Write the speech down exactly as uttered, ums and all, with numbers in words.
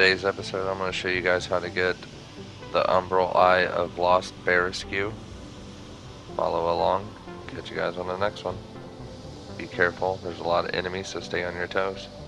today's episode, I'm going to show you guys how to get the Umbral Eye of Lost Bereskew. Follow along. Catch you guys on the next one. Be careful, there's a lot of enemies, so stay on your toes.